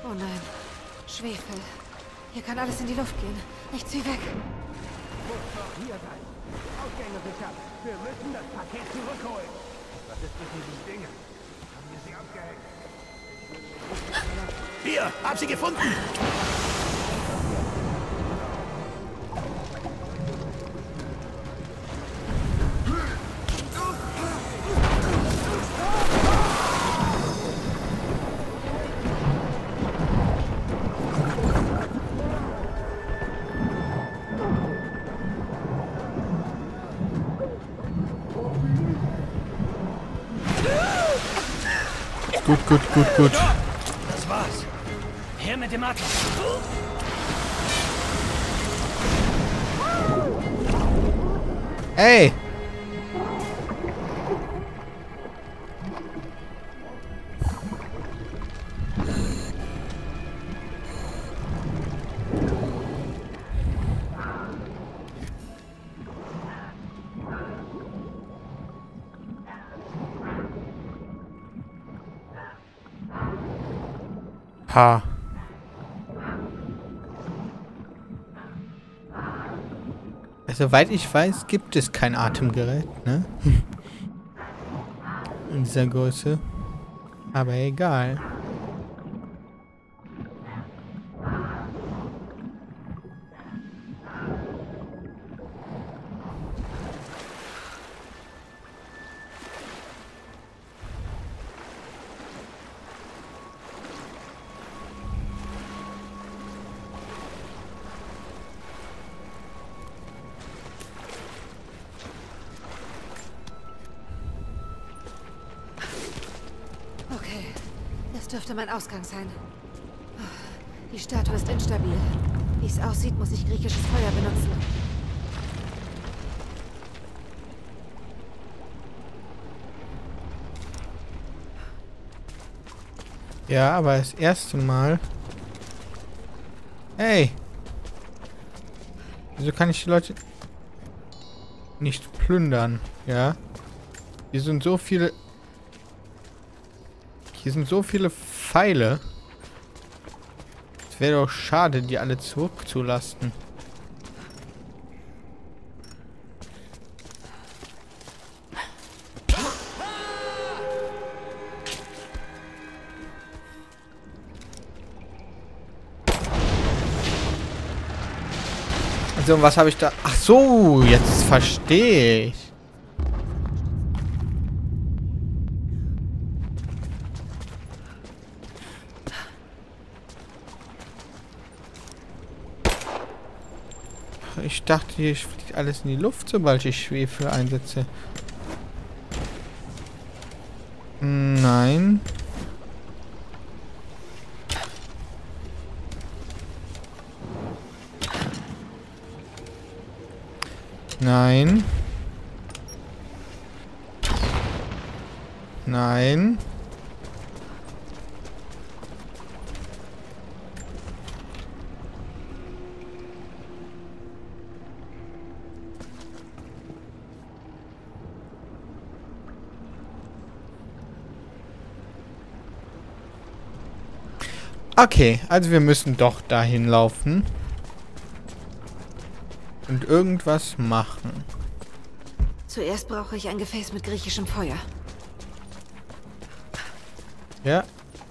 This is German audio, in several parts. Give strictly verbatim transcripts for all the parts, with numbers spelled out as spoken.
Oh nein. Schwefel. Hier kann alles in die Luft gehen. Nichts wie weg. Muss doch hier sein. Ausgänge sichern. Wir müssen das Paket zurückholen. Was ist mit diesen Dingen? Haben wir sie abgehängt? Hier, hab sie gefunden! Gut, gut, gut, gut. Das war's. Her mit dem Atlas. Ey! Ha. Soweit ich weiß, gibt es kein Atemgerät, ne? In dieser Größe. Aber egal. Okay, das dürfte mein Ausgang sein. Die Statue ist instabil. Wie es aussieht, muss ich griechisches Feuer benutzen. Ja, aber das erste Mal... Hey! Wieso kann ich die Leute nicht plündern? Ja? Hier sind so viele... Hier sind so viele Pfeile. Es wäre doch schade, die alle zurückzulassen. Also, und was habe ich da... Ach so, jetzt verstehe ich. Ich dachte, hier fliegt alles in die Luft, sobald ich Schwefel einsetze. Nein. Nein. Nein. Okay, also wir müssen doch dahin laufen. Und irgendwas machen. Zuerst brauche ich ein Gefäß mit griechischem Feuer. Ja.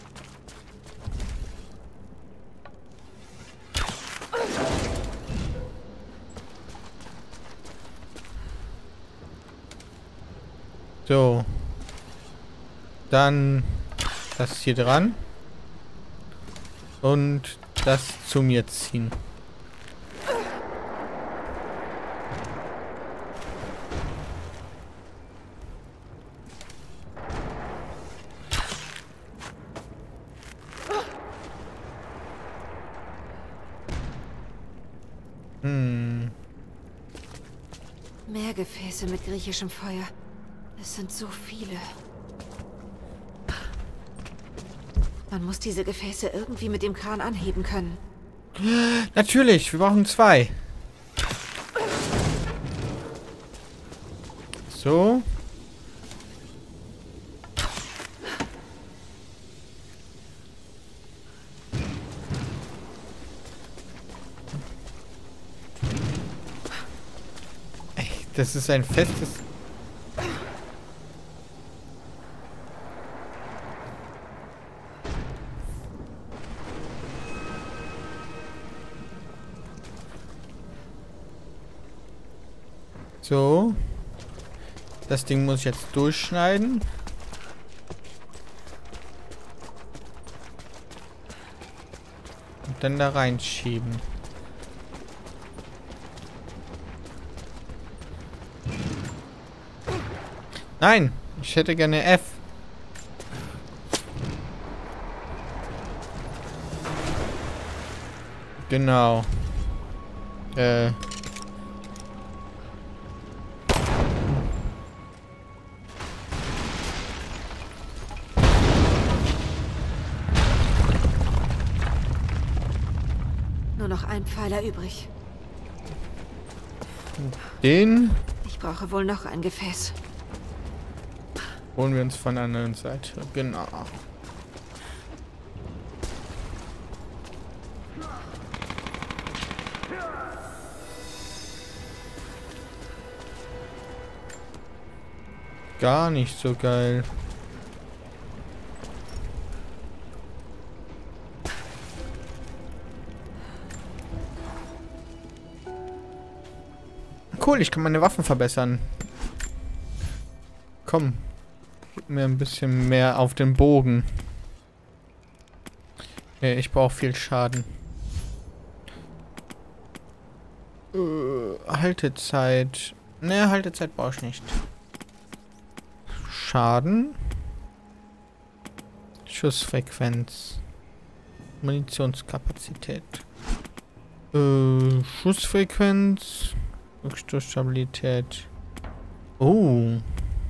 So. Dann das hier dran. Und das zu mir ziehen. Hm. Mehr Gefäße mit griechischem Feuer. Es sind so viele. Man muss diese Gefäße irgendwie mit dem Kran anheben können. Natürlich, wir brauchen zwei. So. Das ist ein festes... So. Das Ding muss ich jetzt durchschneiden. Und dann da reinschieben. Nein, ich hätte gerne F. Genau. Äh. Nur noch ein Pfeiler übrig. Den Ich brauche wohl noch ein Gefäß. holen wir uns von der anderen Seite. Genau. Gar nicht so geil. Cool, ich kann meine Waffen verbessern. Komm. Gib mir ein bisschen mehr auf den Bogen. Nee, ich brauche viel Schaden. Äh, Haltezeit. Ne, Haltezeit brauche ich nicht. Schaden. Schussfrequenz. Munitionskapazität. Äh, Schussfrequenz. Rückstoßstabilität. Oh.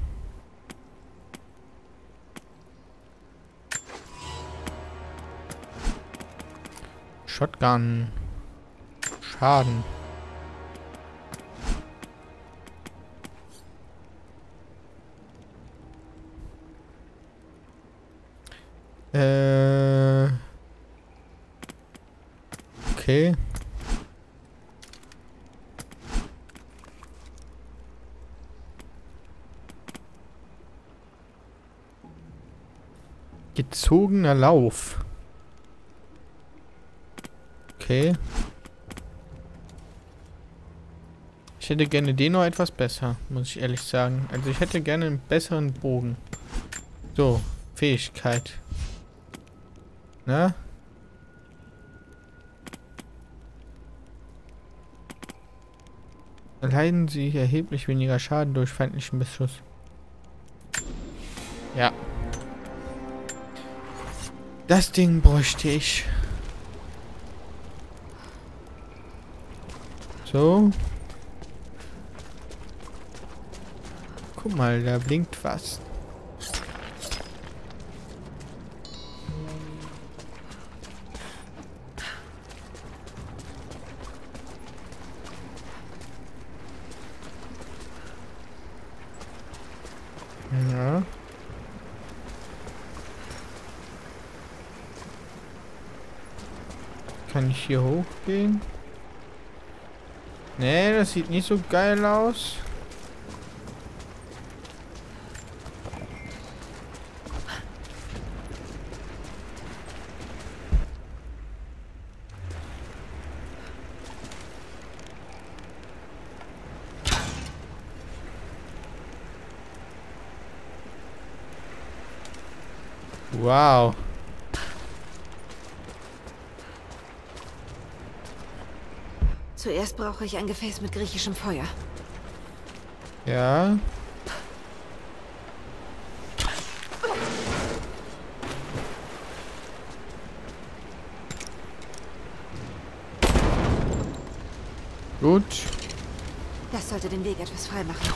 Shotgun. Schaden. Äh. Okay. Gezogener Lauf. Okay. Ich hätte gerne den noch etwas besser, muss ich ehrlich sagen. Also ich hätte gerne einen besseren Bogen. So, Fähigkeit. Na? Erleiden Sie erheblich weniger Schaden durch feindlichen Beschuss. Ja. Das Ding bräuchte ich. So. Guck mal, da blinkt was. Ja. Kann ich hier hochgehen? Nee, das sieht nicht so geil aus. Wow. Zuerst brauche ich ein Gefäß mit griechischem Feuer. Ja. Gut. Das sollte den Weg etwas frei machen.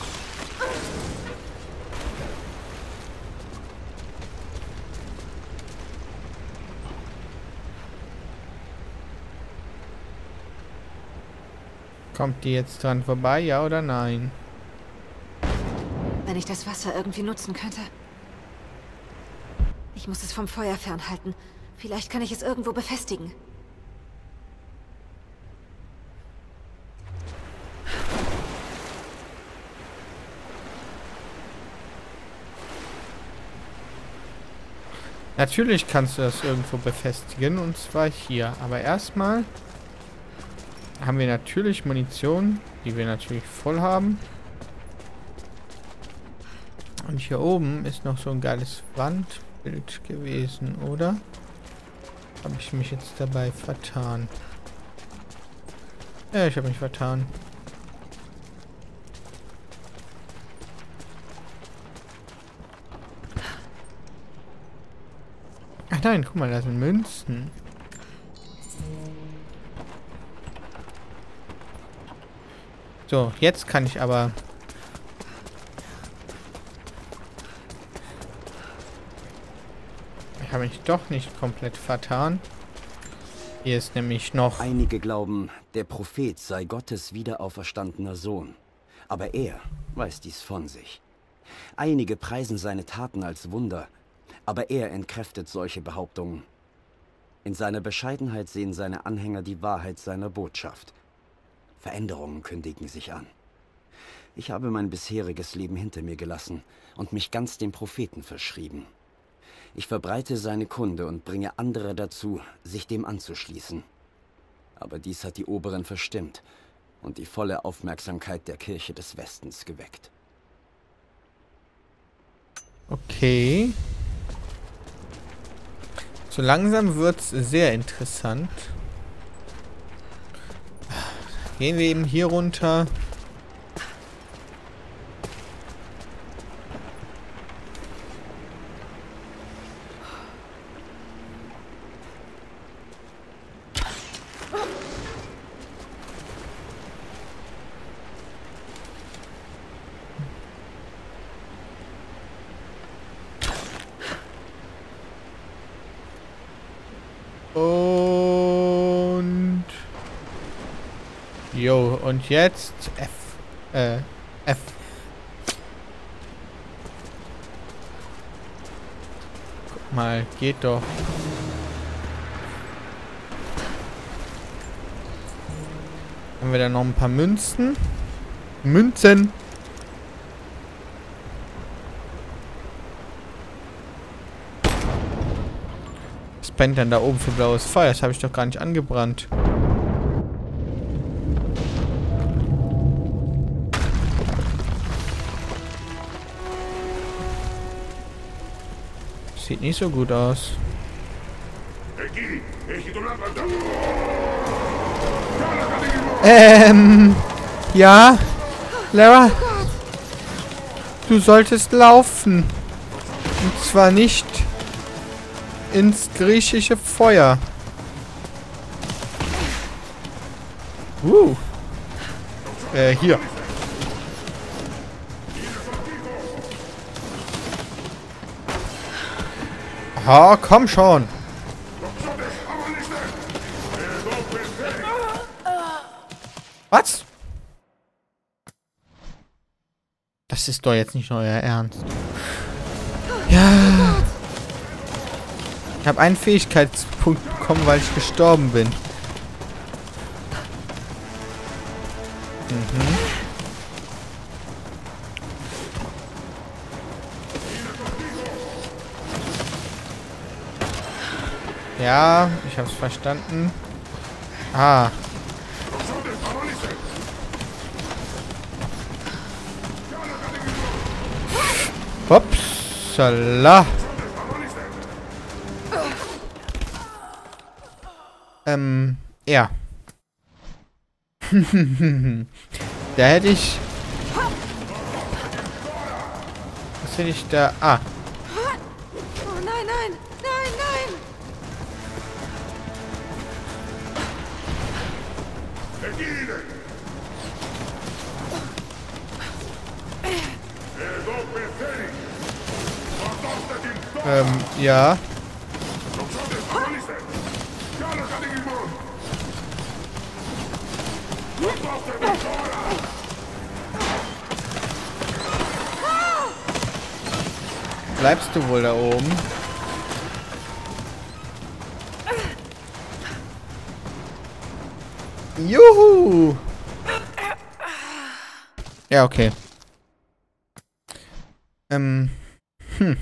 Kommt die jetzt dran vorbei, ja oder nein? Wenn ich das Wasser irgendwie nutzen könnte. Ich muss es vom Feuer fernhalten. Vielleicht kann ich es irgendwo befestigen. Natürlich kannst du das irgendwo befestigen, und zwar hier. Aber erstmal haben wir natürlich Munition, die wir natürlich voll haben. Und hier oben ist noch so ein geiles Wandbild gewesen, oder? Habe ich mich jetzt dabei vertan? Ja, ich habe mich vertan. Ach nein, guck mal, da sind Münzen. So, jetzt kann ich aber... Ich habe mich doch nicht komplett vertan. Hier ist nämlich noch... Einige glauben, der Prophet sei Gottes wiederauferstandener Sohn. Aber er weiß dies von sich. Einige preisen seine Taten als Wunder, aber er entkräftet solche Behauptungen. In seiner Bescheidenheit sehen seine Anhänger die Wahrheit seiner Botschaft. Veränderungen kündigen sich an. Ich habe mein bisheriges Leben hinter mir gelassen und mich ganz dem Propheten verschrieben. Ich verbreite seine Kunde und bringe andere dazu, sich dem anzuschließen. Aber dies hat die Oberen verstimmt und die volle Aufmerksamkeit der Kirche des Westens geweckt. Okay. So langsam wird's sehr interessant. Gehen wir eben hier runter. Und... Jo, und jetzt F. Äh, F. Guck mal, geht doch. Haben wir da noch ein paar Münzen? Münzen! Was brennt denn da oben für blaues Feuer? Das habe ich doch gar nicht angebrannt. Sieht nicht so gut aus. Ähm, ja, Lara, du solltest laufen. Und zwar nicht ins griechische Feuer. Uh. Äh, hier. Ah, komm schon. Was? Das ist doch jetzt nicht euer Ernst. Ja. Ich habe einen Fähigkeitspunkt bekommen, weil ich gestorben bin. Mhm. Ja, ich hab's verstanden. Ah. Upsala. Ähm, ja. Da hätte ich... Was hätte ich da... Ah. Oh nein, nein, nein, nein! Ähm, ja. Bleibst du wohl da oben? Juhu! Ja, okay. Ähm...